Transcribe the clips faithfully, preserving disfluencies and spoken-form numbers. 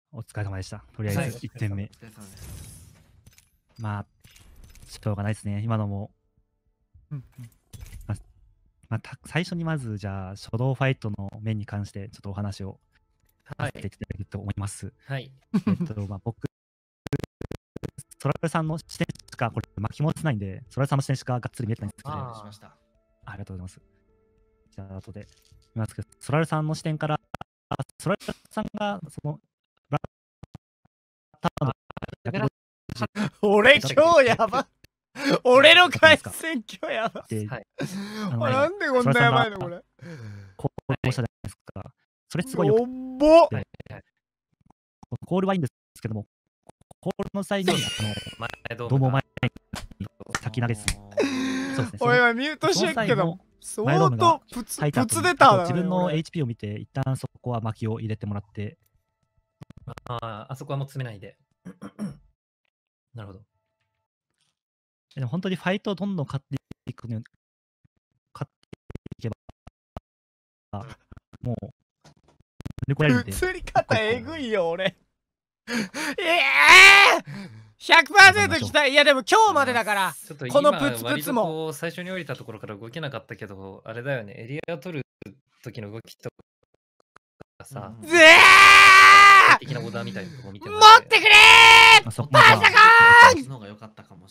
お疲れ様でした。とりあえずいってんめ。まあ、しょうがないですね。今のも。うんうん。ままあ、た最初にまず、じゃあ、初動ファイトの面に関して、ちょっとお話をさせていただけると思います。 はい。 えっと、まあ、僕、ソラルさんの視点しか、これ、巻き戻せないんで、ソラルさんの視点しかがっつり見えてないんですけど、 ああありがとうございます。じゃあ、後で見ますけど、ソラルさんの視点から、ソラルさんが、その、ブラッターの俺今日やば俺の回線今日やばで、 はい。 あのなんでこんなやばいのこれ。 こうしたじゃないですか。それすごいよよっぼくて、コールはいいんですけども、コールの際に、あの、どうも前に先投げする。そうですね。 俺はミュートしてるけど、相当プツプツ出たな。 自分の エイチピー を見て、一旦そこは巻きを入れてもらって。 ああ、あそこはもう詰めないで。なるほど。 でも本当にファイトをどんどん勝っていくのに、勝っていけば、もう、乗り越えられるんで。 映り方えぐいよ、俺。ええー、ひゃくパーセント 期待。いやでも今日までだから、このプツプツも。 最初に降りたところから動けなかったけど、あれだよね、エリア取る時の動きとかさ。 ぜー的なオーダーみたいなとこ見て持ってくれーパソコン !じゅう メー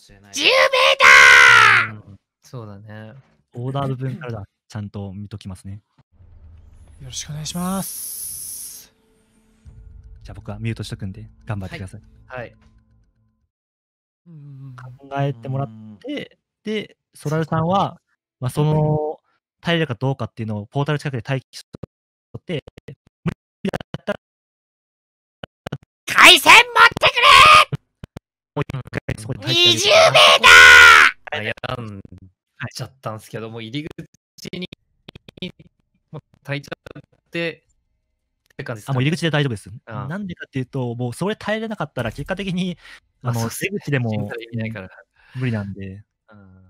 ターそうだね。 オーダー部分からだ、ちゃんと見ときますね。 よろしくお願いします。 じゃあ僕はミュートしとくんで、頑張ってください。 はい。 考えてもらって、で、ソラルさんは、まあ、その、耐えれるかどうかっていうのをポータル近くで待機しとって、無理だったら、 回線持ってくれもう一回そこににじゅうメーター悩んじゃったんですけど、もう入り口にもう耐えちゃってって感じですか、 あ、もう入り口で大丈夫です。 ああなんでかっていうと、もうそれ耐えれなかったら、結果的に、あの、 まあ出口でも意味ないから無理なんで。 うん